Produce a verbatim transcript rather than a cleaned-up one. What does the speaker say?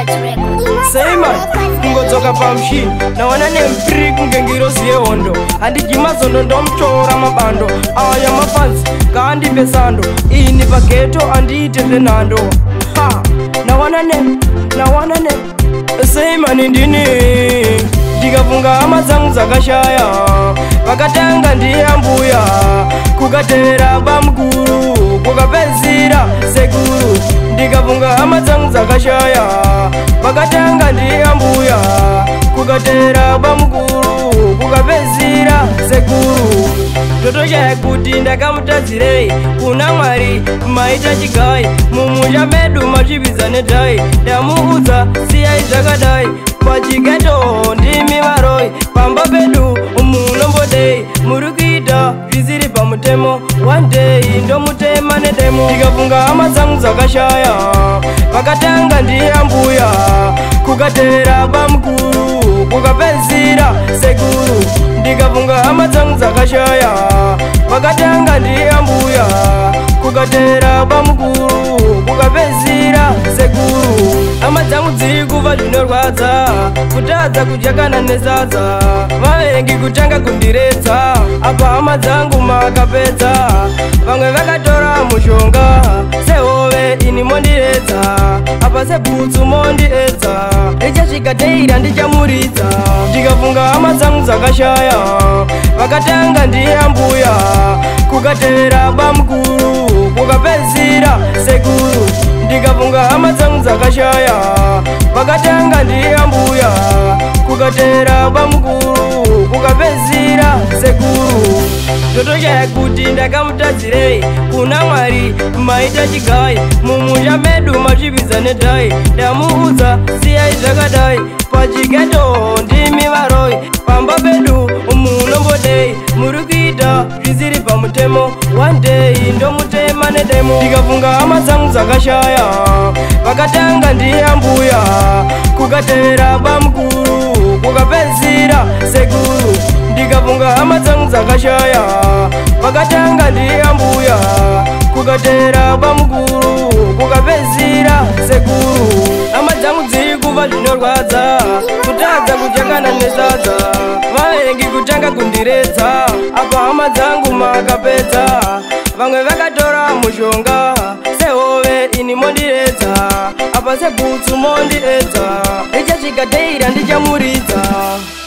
Say man, kungodzoka pamushini nawana nempiri kunge ngirozi yehondo handigimazondo ndomchora mabando aya mafanzi ngaandipe sando ini pageto andiite zvenhando ha nawana ne nawana ne sei mani ndini ndikafunga hama dzangu dzakashaya vakatanga ndiyambuya kukatevera bamukuru kukapedzira sekuru ndikafunga hama dzangu dzakashaya vakatanga ndiyambuya kukatevera bamukuru kukapedzira sekuru totoshaya kuti ndakamutadzirei kuna mwari maita chigai mumusha medu masvibidza nedhai ndamuudza siyai zvakadai pachigeto ndimi varoi pamba pedu munombodei muri kuita zvisiri pamutemo one day ndomutema nedemo ndikafunga hama dzangu dzakashaya vakatanga ndiyambuya kukatevera bamukuru kukapedzira sekuru ndikafunga hama dzangu dzakashaya vakatanga ndiyambuya kukatevera bamukuru kukapedzira sekuru hama dzangu dziri kuva zvinorwadza kutadza kudya kana nesadza vavengi kutanga kundiredza apa hama dzangu makapedza vamwe vakatora mushonga sehove ini mondiredza apa sebhutsu mondiedza richasvika teira ndichamuridza ndikafunga hama dzangu dzakashaya vakatanga ndiyambuya kukatevera bamukuru kukapedzira sekuru ndikafunga hama dzangu dzakashaya vakatanga ndiyambuya kukatevera bamukuru kukapedzira sekuru totoshaya kuti ndakamutadzirei kuna mwari maita chigai mumusha medu masvibidza nedhai ndamuudza siyai zvakadai pachigeto ndimi varoi pamba pedu munombodei muri kuita zvisiri pamutemo one day ndomutema nedemo ndikafunga hama dzangu dzakashaya vakatanga ndiyambuya kukatevera bamukuru kukapedzira sekuru ndikafunga hama dzangu dzakashaya vakatanga ndiyambuya kukatevera bamukuru kukapedzira sekuru hama dzangu dziri kuva zvinorwadza kutadza kudya kana nesadza vavengi kutanga kundiredza apa hama dzangu makapedza vamwe vakatora mushonga sehove ini mondiredza apa sebhutsu mondiedza richasvika teira ndichamuridza.